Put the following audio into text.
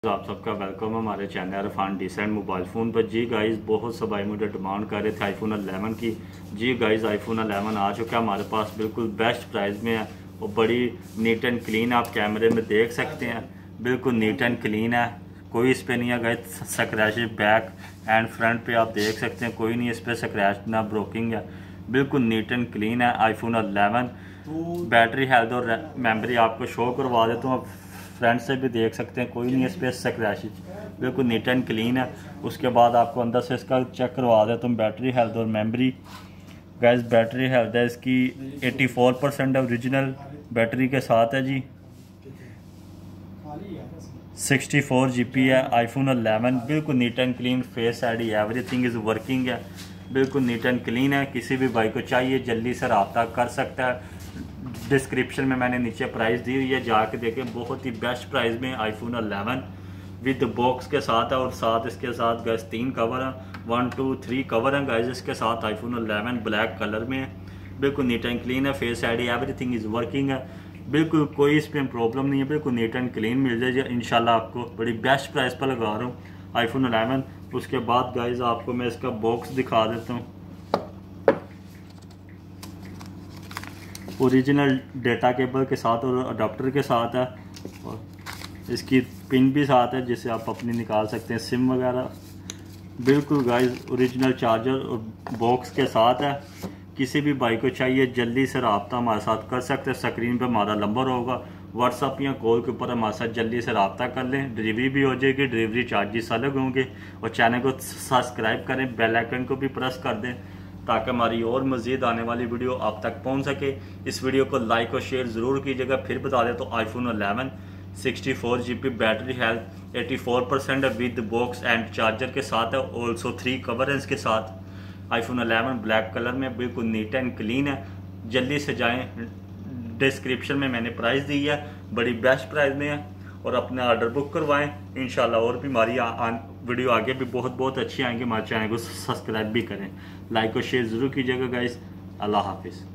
आप सबका वेलकम है हमारे channel Irfan decent mobile phone पर। जी गाइस, बहुत से भाई मुझे डिमांड कर रहे थे आईफोन 11 की। जी गाइस, आईफोन 11 आ चुका है हमारे पास, बिल्कुल बेस्ट प्राइस में है और बड़ी नीट एंड क्लीन आप कैमरे में देख सकते हैं। बिल्कुल नीट एंड क्लीन है, कोई इस पर नहीं है guys scratch. Back and front पे आप देख सकते हैं, कोई नहीं इस पर स्क्रैच ना ब्रोकिंग है, बिल्कुल नीट एंड क्लीन है आईफोन 11। बैटरी हेल्थ और मेमोरी आपको शो करवा देता हूँ, फ्रंट से भी देख सकते हैं, कोई नहीं है इस पर स्क्रैच, बिल्कुल नीट एंड क्लीन है। उसके बाद आपको अंदर से इसका चेक करवा देता हूँ बैटरी हेल्थ और मेमोरी। गैस बैटरी हेल्थ है इसकी 84% ओरिजिनल बैटरी के साथ है जी। 64 GB है आईफोन 11, बिल्कुल neat and clean, face ID everything is working है, बिल्कुल नीट एंड क्लीन है। किसी भी भाई को चाहिए जल्दी से रब्ता कर सकता है। डिस्क्रिप्शन में मैंने नीचे प्राइस दी हुई है, जाके देखें, बहुत ही बेस्ट प्राइस में आईफोन 11 विद बॉक्स के साथ है। और साथ इसके साथ गैस 3 कवर हैं, 1 2 3 कवर हैं गैस इसके साथ। आईफोन 11 ब्लैक कलर में है, बिल्कुल नीट एंड क्लीन है, face ID everything is working है, बिल्कुल कोई इस पर प्रॉब्लम नहीं है, बिल्कुल नीट एंड क्लीन मिल जाएगी इंशाल्लाह। आपको बड़ी बेस्ट प्राइस पर लगा रहा हूँ आईफोन 11। उसके बाद गाइज आपको मैं इसका बॉक्स दिखा देता हूँ। ओरिजिनल डेटा केबल के साथ और अडाप्टर के साथ है, और इसकी पिन भी साथ है जिससे आप अपनी निकाल सकते हैं सिम वगैरह। बिल्कुल गाइज ओरिजिनल चार्जर और बॉक्स के साथ है। किसी भी भाई को चाहिए जल्दी से रब्ता हमारे साथ कर सकते हैं। स्क्रीन पे हमारा नंबर होगा, व्हाट्सअप या कॉल के ऊपर हमारे साथ जल्दी से रब्ता कर लें। डिलीवरी भी हो जाएगी, डिलीवरी चार्जेस अलग होंगे। और चैनल को सब्सक्राइब करें, बेल आइकन को भी प्रेस कर दें ताकि हमारी और मज़ीद आने वाली वीडियो आप तक पहुंच सके। इस वीडियो को लाइक और शेयर ज़रूर कीजिएगा। फिर बता दें तो आईफोन 11 64 GB बैटरी हेल्थ 84% है विद बॉक्स एंड चार्जर के साथ है। ऑल्सो 3 कवर है इसके साथ। आईफोन 11 ब्लैक कलर में, बिल्कुल नीट एंड क्लीन है। जल्दी से जाएँ, डिस्क्रिप्शन में मैंने प्राइस दी है, बड़ी बेस्ट प्राइस में है, और अपना ऑर्डर बुक करवाएं इंशाल्लाह। और भी हमारी वीडियो आगे भी बहुत अच्छी आएंगी। हमारे चैनल को सब्सक्राइब भी करें, लाइक और शेयर ज़रूर कीजिएगा गाइस। अल्लाह हाफिज़।